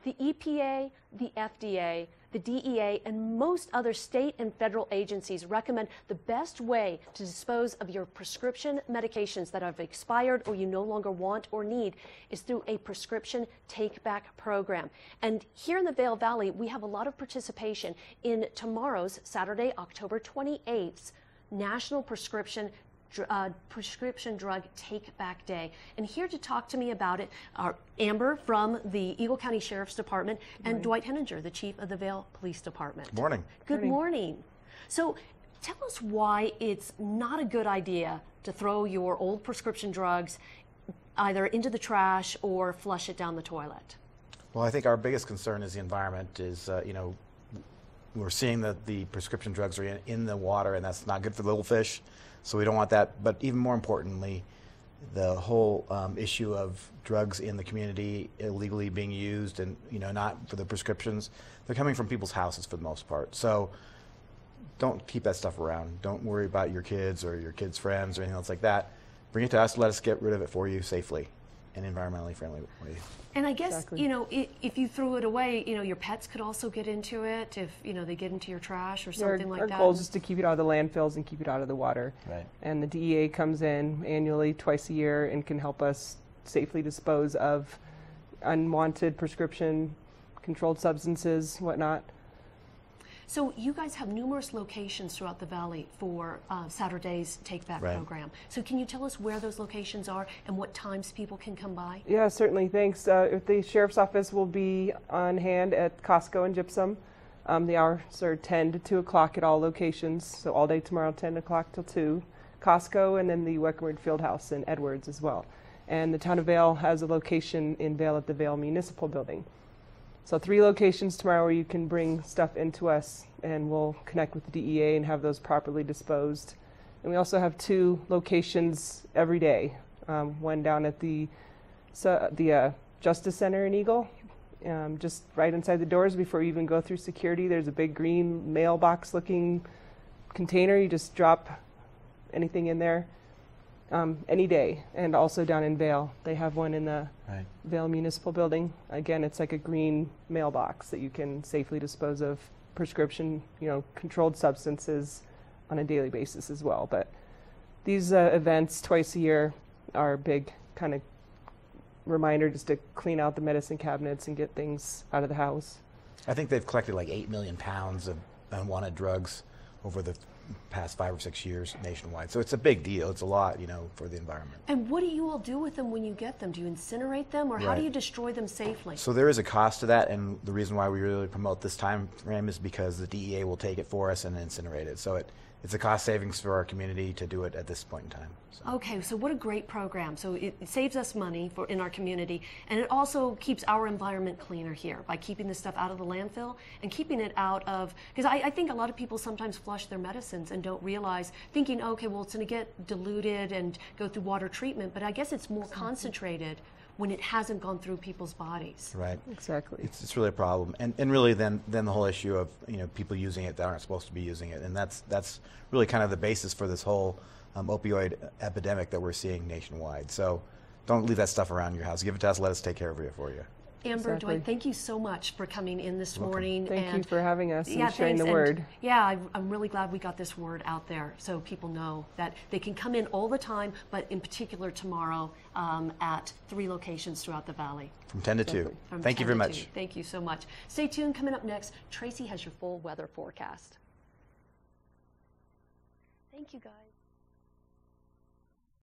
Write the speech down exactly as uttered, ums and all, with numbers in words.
The E P A, the F D A, the D E A, and most other state and federal agencies recommend the best way to dispose of your prescription medications that have expired or you no longer want or need is through a prescription take-back program. And here in the Vail Valley, we have a lot of participation in tomorrow's Saturday, October twenty-eighth, National Prescription Uh, prescription drug take back day. And here to talk to me about it are Amber from the Eagle County Sheriff's Department and Dwight Henninger, the chief of the Vail Police Department. Good morning. Good morning. So tell us why it's not a good idea to throw your old prescription drugs either into the trash or flush it down the toilet. Well, I think our biggest concern is the environment is, uh, you know, we're seeing that the prescription drugs are in, in the water, and that's not good for the little fish. So we don't want that. But even more importantly, the whole um, issue of drugs in the community illegally being used and, you know, not for the prescriptions, they're coming from people's houses for the most part. So don't keep that stuff around. Don't worry about your kids or your kids' friends or anything else like that. Bring it to us, let us get rid of it for you safely and environmentally friendly way. And I guess, Exactly. you know, i if you threw it away, you know, your pets could also get into it if, you know, they get into your trash or something our, like our that. Our goal is just to keep it out of the landfills and keep it out of the water. Right. And the D E A comes in annually, twice a year, and can help us safely dispose of unwanted prescription, controlled substances, whatnot. So you guys have numerous locations throughout the valley for uh, Saturday's Take Back Right. program. So can you tell us where those locations are and what times people can come by? Yeah, certainly. Thanks. Uh, the Sheriff's Office will be on hand at Costco and Gypsum. Um, the hours are ten to two o'clock at all locations, so all day tomorrow, ten o'clock till two. Costco, and then the Weckenwood Fieldhouse in Edwards as well. And the town of Vail has a location in Vail at the Vail Municipal Building. So three locations tomorrow where you can bring stuff into us, and we'll connect with the D E A and have those properly disposed. And we also have two locations every day. Um, one down at the so, the uh, Justice Center in Eagle, um, just right inside the doors before you even go through security. There's a big green mailbox-looking container. You just drop anything in there. Um, any day. And also down in Vail, they have one in the Right. Vail Municipal Building. Again, it's like a green mailbox that you can safely dispose of prescription, you know, controlled substances on a daily basis as well. But these uh, events twice a year are a big kind of reminder just to clean out the medicine cabinets and get things out of the house. I think they've collected like eight million pounds of unwanted drugs over the past five or six years nationwide. So it's a big deal. It's a lot, you know, for the environment. And what do you all do with them when you get them? Do you incinerate them, or how Right. do you destroy them safely? So there is a cost to that, and the reason why we really promote this time frame is because the D E A will take it for us and incinerate it. So it, it's a cost savings for our community to do it at this point in time. So. Okay, so what a great program. So it, it saves us money for in our community, and it also keeps our environment cleaner here by keeping this stuff out of the landfill and keeping it out of, because I, I think a lot of people sometimes flush their medicines and don't realize, thinking, okay, well, it's going to get diluted and go through water treatment, but I guess it's more concentrated when it hasn't gone through people's bodies. Right. Exactly. It's, it's really a problem, and and really then then the whole issue of, you know, people using it that aren't supposed to be using it, and that's that's really kind of the basis for this whole um, opioid epidemic that we're seeing nationwide. So don't leave that stuff around your house. Give it to us. Let us take care of it for you. Amber, Exactly. Dwight, thank you so much for coming in this Welcome. morning. Thank and you for having us and yeah, sharing thanks. the And word. yeah, I, I'm really glad we got this word out there so people know that they can come in all the time, but in particular tomorrow um, at three locations throughout the valley. From ten to two. Exactly. From Thank you ten very to much. two. Thank you so much. Stay tuned. Coming up next, Tracy has your full weather forecast. Thank you, guys.